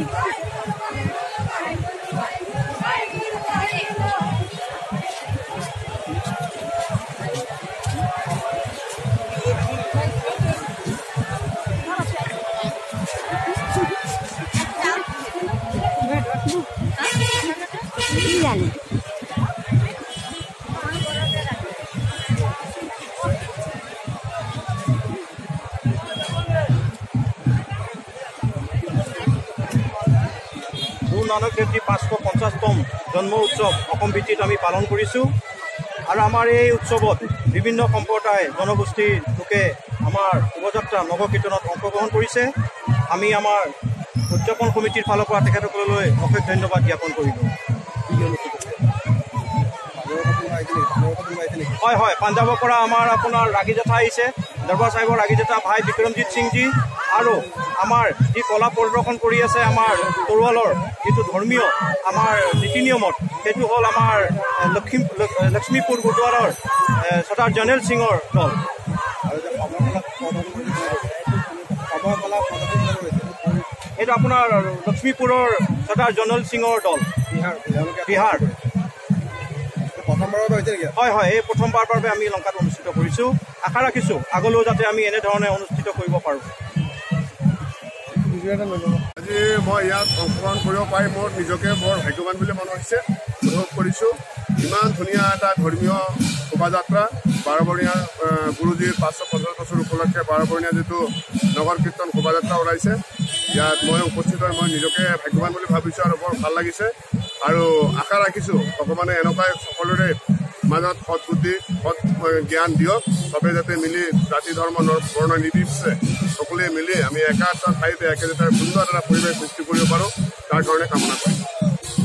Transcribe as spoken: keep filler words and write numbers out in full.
গুৰু নানক দেৱজী পাঁচশ পঞ্চাছতম জন্ম উৎসৱ অসম ভিত্তিত আমি পালন কৰিছোঁ আৰু আমাৰ এই উৎসৱত বিভিন্ন সম্প্ৰদায় জনগোষ্ঠীৰ লোকে আমাৰ শোভাযাত্ৰা নৱকীৰ্তনত অংশগ্ৰহণ কৰিছে। আমি আমাৰ উদযাপন সমিতিৰ ফালৰ পৰা তেখেতসকললৈ অশেষ ধন্যবাদ জ্ঞাপন কৰিলোঁ। হয় হয়, পাঞ্জাৱৰ পৰা আমাৰ আপোনাৰ ৰাগী জেঠা আহিছে, দৰবাৰ চাহিবৰ ৰাগী জেঠা ভাই বিক্ৰমজিৎ সিংজী, আৰু আমাৰ যি কলা প্ৰদৰ্শন কৰি আছে আমাৰ তৰোৱালৰ যিটো ধৰ্মীয় আমাৰ নীতি নিয়মত, সেইটো হ'ল আমাৰ লক্ষী লক্ষ্মীপুৰ গুৰুদ্বাৰৰ চৰ্দাৰ জৰ্নেল সিঙৰ দল। এইটো আপোনাৰ লক্ষ্মীপুৰৰ চৰ্দাৰ জৰ্নেল সিঙৰ দল, বিহাৰ। হয় হয়, এই প্ৰথমবাৰৰ বাবে আমি লংকাত অনুষ্ঠিত কৰিছোঁ। আশা ৰাখিছোঁ আগলৈও যাতে আমি এনেধৰণে অনুষ্ঠিত কৰিব পাৰোঁ। আজি মই ইয়াত অংশগ্ৰহণ কৰিব পাৰি মোৰ নিজকে বৰ ভাগ্যৱান বুলি মন হৈছে, অনুভৱ কৰিছোঁ। ইমান ধুনীয়া এটা ধৰ্মীয় শোভাযাত্ৰা, বাৰবৰণীয়া গুৰুজীৰ পাঁচশ পঞ্চাছ বছৰ উপলক্ষে বাৰবৰণীয়া যিটো নগৰ কীৰ্তন শোভাযাত্ৰা ওলাইছে, ইয়াত মই উপস্থিত হৈ মই নিজকে ভাগ্যৱান বুলি ভাবিছোঁ আৰু বৰ ভাল লাগিছে। আৰু আশা ৰাখিছোঁ ভগৱানে এনেকুৱাই সকলোৰে মাজত সৎ বুদ্ধি সৎ জ্ঞান দিয়ক, চবে যাতে মিলি জাতি ধৰ্ম বৰ্ণ নিৰ্বিশেষে সকলোৱে মিলি আমি একা এটা ঠাইতে একেটা সুন্দৰ এটা পৰিৱেশ সৃষ্টি কৰিব পাৰোঁ, তাৰ কাৰণে কামনা কৰিম।